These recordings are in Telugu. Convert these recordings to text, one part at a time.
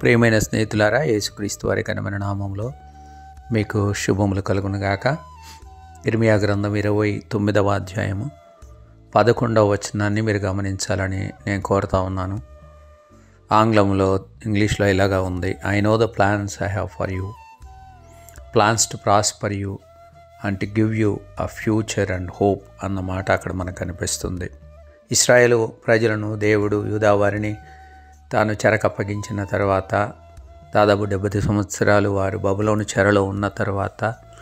ప్రియమైన స్నేహితులారా, యేసుక్రీస్తు వారి ఘనమైన నామంలో మీకు శుభములు కలుగునుగాక. ఇర్మియా గ్రంథం 29వ అధ్యాయము 11వ వచనాన్ని మీరు గమనించాలని నేను కోరుతా ఉన్నాను. ఆంగ్లంలో, ఇంగ్లీష్లో ఇలాగా ఉంది: I know the plans I have for you, plans to prosper you and to give you a future and hope అన్న మాట అక్కడ మనకు కనిపిస్తుంది. ఇశ్రాయేలు ప్రజలను దేవుడు, యూదా వారిని తాను చెరకప్పగించిన తర్వాత దాదాపు 70 సంవత్సరాలు వారు బబులోను చెరలో ఉన్న తర్వాత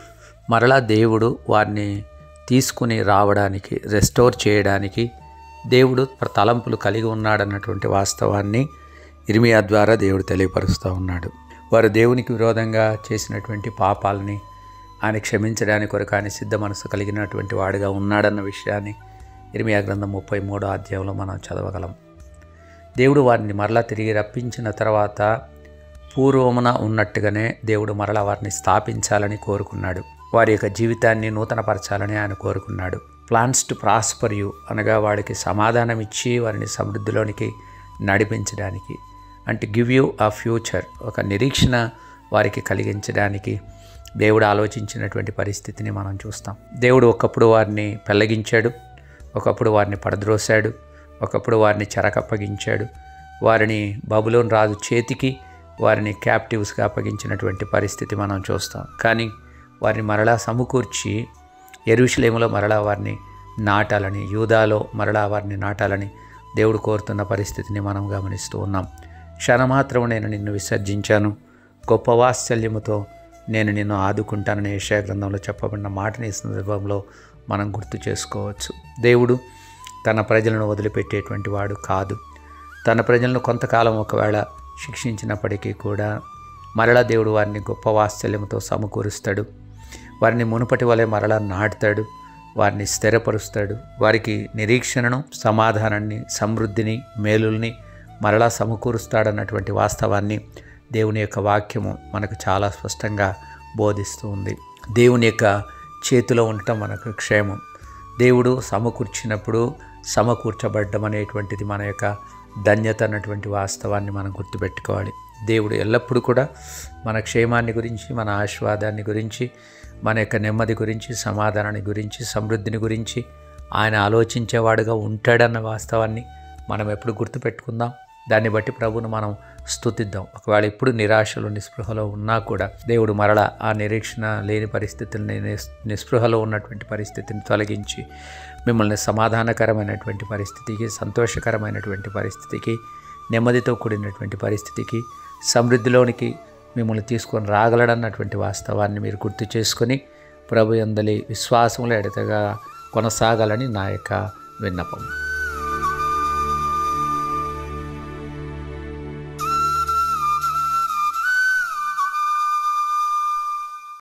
మరలా దేవుడు వారిని తీసుకుని రావడానికి, రెస్టోర్ చేయడానికి దేవుడు తలంపులు కలిగి ఉన్నాడన్నటువంటి వాస్తవాన్ని ఇర్మియా ద్వారా దేవుడు తెలియపరుస్తూ ఉన్నాడు. వారు దేవునికి విరోధంగా చేసినటువంటి పాపాలని ఆయన క్షమించడానికి కొరకు ఆయన సిద్ధ మనసు కలిగినటువంటి వాడిగా ఉన్నాడన్న విషయాన్ని ఇర్మియా గ్రంథం 33వ అధ్యాయంలో మనం చదవగలం. దేవుడు వారిని మరలా తిరిగి రప్పించిన తర్వాత పూర్వమున ఉన్నట్టుగానే దేవుడు మరలా వారిని స్థాపించాలని కోరుకున్నాడు. వారి యొక్క జీవితాన్ని నూతనపరచాలని ఆయన కోరుకున్నాడు. ప్లాన్స్ టు ప్రాస్పర్ యూ అనగా వాడికి సమాధానం ఇచ్చి వారిని సమృద్ధిలోనికి నడిపించడానికి, అంటే గివ్ యూ అ ఫ్యూచర్, ఒక నిరీక్షణ వారికి కలిగించడానికి దేవుడు ఆలోచించినటువంటి పరిస్థితిని మనం చూస్తాం. దేవుడు ఒకప్పుడు వారిని పెళ్లగించాడు, ఒకప్పుడు వారిని పడద్రోశాడు, ఒకప్పుడు వారిని చెరకప్పగించాడు, వారిని బబులోను రాజు చేతికి వారిని క్యాప్టివ్స్గా అప్పగించినటువంటి పరిస్థితి మనం చూస్తాం. కానీ వారిని మరలా సమకూర్చి యెరూషలేములో మరలా వారిని నాటాలని, యూదాలో మరలా వారిని నాటాలని దేవుడు కోరుతున్న పరిస్థితిని మనం గమనిస్తూ ఉన్నాం. క్షణమాత్రం నేను నిన్ను విసర్జించాను, గొప్ప వాత్సల్యముతో నేను నిన్ను ఆదుకుంటానని యెషయా గ్రంథంలో చెప్పబడిన మాటని ఈ సందర్భంలో మనం గుర్తు చేసుకోవచ్చు. దేవుడు తన ప్రజలను వదిలిపెట్టేటువంటి వాడు కాదు. తన ప్రజలను కొంతకాలం ఒకవేళ శిక్షించినప్పటికీ కూడా మరలా దేవుడు వారిని గొప్ప వాత్సల్యంతో సమకూరుస్తాడు. వారిని మునుపటి వలె మరలా నాటుతాడు, వారిని స్థిరపరుస్తాడు. వారికి నిరీక్షణను, సమాధానాన్ని, సమృద్ధిని, మేలుల్ని మరలా సమకూరుస్తాడన్నటువంటి వాస్తవాన్ని దేవుని యొక్క వాక్యము మనకు చాలా స్పష్టంగా బోధిస్తూ ఉంది. దేవుని యొక్క చేతిలో ఉండటం మనకు క్షేమం. దేవుడు సమకూర్చినప్పుడు సమకూర్చబడ్డం అనేటువంటిది మన యొక్క ధన్యత అన్నటువంటి వాస్తవాన్ని మనం గుర్తుపెట్టుకోవాలి. దేవుడు ఎల్లప్పుడూ కూడా మన క్షేమాన్ని గురించి, మన ఆశీర్వాదాన్ని గురించి, మన యొక్క నెమ్మది గురించి, సమాధానాన్ని గురించి, సమృద్ధిని గురించి ఆయన ఆలోచించేవాడుగా ఉంటాడన్న వాస్తవాన్ని మనం ఎప్పుడు గుర్తుపెట్టుకుందాం. దాన్ని బట్టి ప్రభువును మనం స్తుతిద్దాం. ఒకవేళ ఇప్పుడు నిరాశలో, నిస్పృహలో ఉన్నా కూడా దేవుడు మరలా ఆ నిరీక్షణ లేని పరిస్థితుల్ని, నిస్పృహలో ఉన్నటువంటి పరిస్థితిని తొలగించి మిమ్మల్ని సమాధానకరమైనటువంటి పరిస్థితికి, సంతోషకరమైనటువంటి పరిస్థితికి, నెమ్మదితో కూడినటువంటి పరిస్థితికి, సమృద్ధిలోనికి మిమ్మల్ని తీసుకొని రాగలడన్నటువంటి వాస్తవాన్ని మీరు గుర్తు చేసుకొని ప్రభు యందలి విశ్వాసంలో ఎడతగా కొనసాగాలని నా యొక్క విన్నపం.